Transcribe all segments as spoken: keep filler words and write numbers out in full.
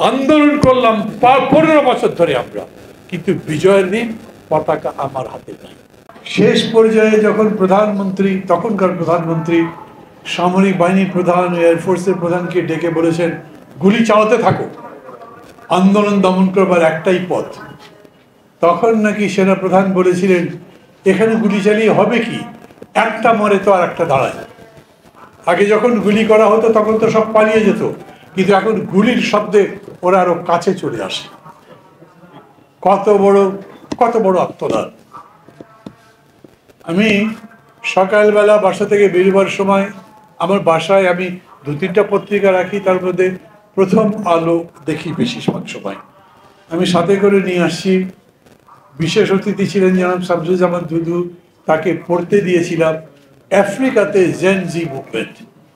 আন্দোলন করলাম পনেরো বছর ধরে আমরা, কিন্তু বিজয়ের দিন পতাকা আমার হাতে নাই। শেষ পর্যায়ে যখন প্রধানমন্ত্রী, তখনকার প্রধানমন্ত্রী সামরিক বাহিনীর প্রধান, এয়ারফোর্সের প্রধানকে ডেকে বলেছেন গুলি চালাতে থাকো, আন্দোলন দমন করবার একটাই পথ। তখন নাকি সেনা প্রধান বলেছিলেন এখানে গুলি চালিয়ে হবে কি, একটা মরে তো আর একটা দাঁড়ায়। আগে যখন গুলি করা হতো তখন তো সব পালিয়ে যেত, কিন্তু এখন গুলির শব্দে ওরা আরো কাছে চলে আসে। কত বড় কত বড় আত্মদান। আমি সকালবেলা বাসা থেকে বেরোবার সময় আমার বাসায় আমি দু তিনটা পত্রিকা রাখি, তার মধ্যে প্রথম আলো দেখি বেশি সময়। আমি সাথে করে নিয়ে আসছি। বিশেষ অতিথি ছিলেন জনাব শামসুজ্জামান দুদু, তাকে পড়তে দিয়েছিলাম আফ্রিকাতে জেন জি মুভমেন্ট।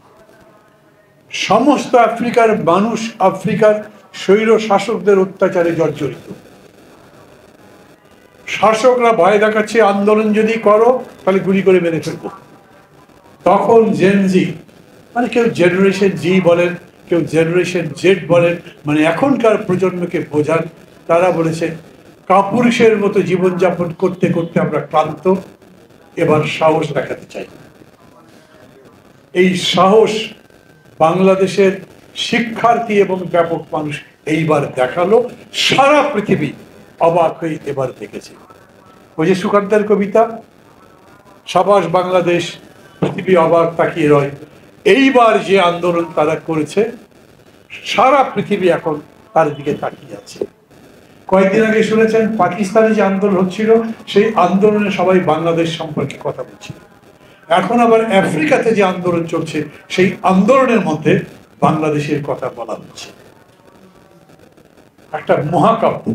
সমস্ত আফ্রিকার মানুষ আফ্রিকার স্বৈর শাসকদের অত্যাচারে জর্জরিত। শাসকরা ভয় দেখাচ্ছে আন্দোলন যদি করো তাহলে গুলি করে মেরে ফেলবো। তখন জেন জি, মানে কেউ জেনারেশন জি বলেন, কেউ জেনারেশন জেড বলেন, মানে এখনকার প্রজন্মকে বোঝান। তারা বলেছে কাপুরুষের মতো জীবনযাপন করতে করতে আমরা ক্লান্ত, এবার সাহস দেখাতে চাই। এই সাহস বাংলাদেশের শিক্ষার্থী এবং ব্যাপক মানুষ এইবার দেখালো, সারা পৃথিবী অবাক হয়ে এবার দেখেছে। ওই যে সুকান্তের কবিতা, সাবাস বাংলাদেশ, পৃথিবী অবাক তাকিয়ে রয়। এইবার যে আন্দোলন তারা করেছে সারা পৃথিবী এখন তার দিকে তাকিয়ে আছে। কয়েকদিন আগে শুনেছেন পাকিস্তানে যে আন্দোলন হচ্ছিল, সেই আন্দোলনে সবাই বাংলাদেশ সম্পর্কে কথা বলছিল। এখন আবার আফ্রিকাতে যে আন্দোলন চলছে, সেই আন্দোলনের মধ্যে বাংলাদেশের কথা বলা হচ্ছে। একটা মহাকাব্য,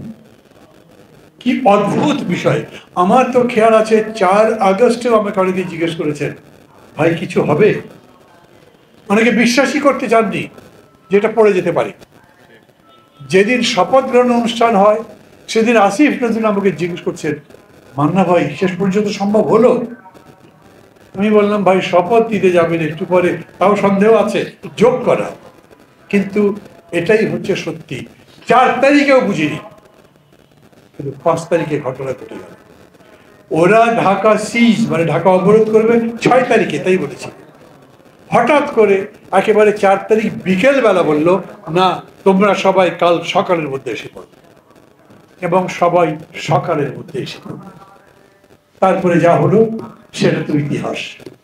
কি অদ্ভুত বিষয়। আমার তো খেয়াল আছে চার আগস্টেও আমাকে অনেকে জিজ্ঞেস করেছেন ভাই কিছু হবে, অনেকে বিশ্বাসই করতে চাননি যেটা পড়ে যেতে পারে। যেদিন শপথ গ্রহণ অনুষ্ঠান হয় সেদিন আসিফ নজরুল আমাকে জিজ্ঞেস করছেন মান্না ভাই শেষ পর্যন্ত সম্ভব হলো? আমি বললাম ভাই শপথ দিতে যাবেন একটু পরে, তাও সন্দেহ আছে যোগ করা, কিন্তু এটাই হচ্ছে সত্যি। চার তারিখেও বুঝিনি, কিন্তু পাঁচ তারিখে ঘটনা ঘটে গেল। ওরা ঢাকা সিজ মানে ঢাকা অবরোধ করবে ছয় তারিখে, তাই বলেছে। হঠাৎ করে একেবারে চার তারিখ বিকেল বেলা বলল না তোমরা সবাই কাল সকালের মধ্যে এসে পড়ো, এবং সবাই সকালের মধ্যে এসে পড়ো। তারপরে যা হলো সেটা তো ইতিহাস।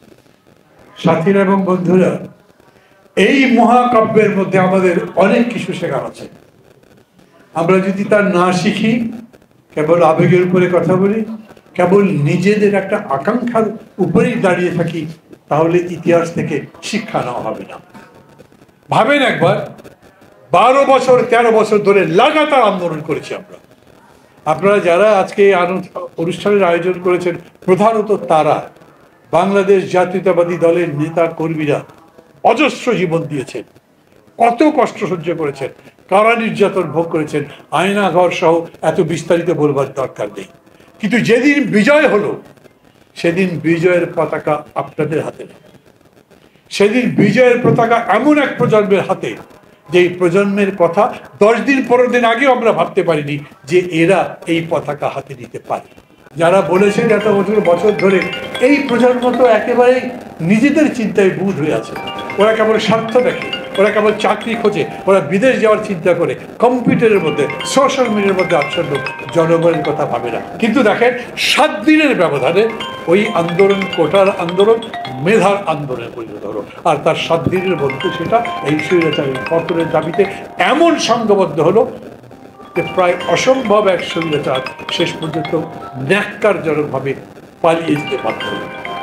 সাথীরা এবং বন্ধুরা, এই মহাকাব্যের মধ্যে আমাদের অনেক কিছু শেখার আছে। আমরা যদি তা না শিখি, কেবল আবেগের উপরে কথা বলি, কেবল নিজেদের একটা আকাঙ্ক্ষার উপরেই দাঁড়িয়ে থাকি, তাহলে ইতিহাস থেকে শিক্ষা নেওয়া হবে না। ভাবেন একবার, বারো বছর তেরো বছর ধরে লাগাতার আন্দোলন করেছি আমরা। আপনারা যারা আজকে অনুষ্ঠানের আয়োজন করেছেন, প্রধানত তারা বাংলাদেশ জাতীয়তাবাদী দলের নেতা কর্মীরা অজস্র জীবন দিয়েছেন, কত কষ্ট সহ্য করেছেন, কারা নির্যাতন ভোগ করেছেন, আয়না ঘর সহ এত বিস্তারিত বলবার দরকার নেই। কিন্তু যেদিন বিজয় হলো সেদিন বিজয়ের পতাকা আপনাদের হাতে নেই। সেদিন বিজয়ের পতাকা এমন এক প্রজন্মের হাতে, যে প্রজন্মের কথা দশ দিন পনেরো দিন আগেও আমরা ভাবতে পারিনি যে এরা এই পতাকা হাতে নিতে পারে। যারা বলেছেন এত বছর বছর ধরে, এই প্রজন্ম তো একেবারেই নিজেদের চিন্তায় বুঁদ হয়ে আছে। ওরা কেবল স্বার্থ দেখে, ওরা কেবল চাকরি খোঁজে, ওরা বিদেশ যাওয়ার চিন্তা করে, কম্পিউটারের মধ্যে সোশ্যাল মিডিয়ার মধ্যে আচ্ছন্ন, জনগণের কথা ভাবে না। কিন্তু দেখেন সাত দিনের ব্যবধানে ওই আন্দোলন, কোটার আন্দোলন মেধার আন্দোলনে পরিণত হলো। আর তার সাত দিনের মধ্যে সেটা এই স্বৈরাচারের পতনের দাবিতে এমন সংঘবদ্ধ হলো যে প্রায় অসম্ভব এক স্বৈরাচার শেষ পর্যন্ত ন্যাক্কারজনকভাবে পালিয়ে যেতে বাধ্য হল।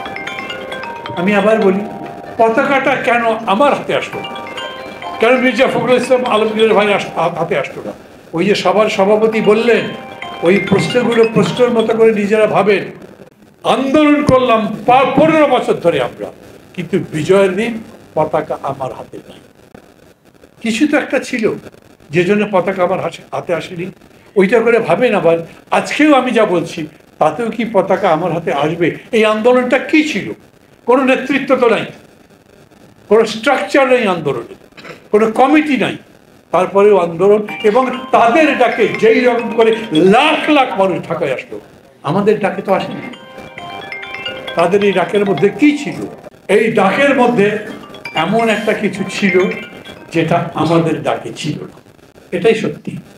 আমি আবার বলি, পতাকাটা কেন আমার হাতে আসলো না? কেন মির্জা ফখরুল ইসলাম আলমগীরের ভাই হাতে আসলো না? ওই যে সবার সভাপতি বললেন, ওই প্রশ্নগুলো প্রশ্নের মতো করে নিজেরা ভাবেন। আন্দোলন করলাম পনেরো বছর ধরে আমরা, কিন্তু বিজয়ের দিন পতাকা আমার হাতে নাই। কিছু তো একটা ছিল যে জন্য পতাকা আমার হাতে আসেনি। ওইটা করে ভাবেন আবার, আজকেও আমি যা বলছি তাতেও কি পতাকা আমার হাতে আসবে? এই আন্দোলনটা কি ছিল? কোনো নেতৃত্ব তো নাই, কোনো স্ট্রাকচার নেই আন্দোলনে, কোনো কমিটি নাই, তারপরেও আন্দোলন, এবং তাদের ডাকে যেই রকম করে লাখ লাখ মানুষ ঢাকায় আসলো, আমাদের ডাকে তো আসেনি। তাদের এই ডাকের মধ্যে কি ছিল? এই ডাকের মধ্যে এমন একটা কিছু ছিল যেটা আমাদের ডাকে ছিল না, এটাই সত্যি।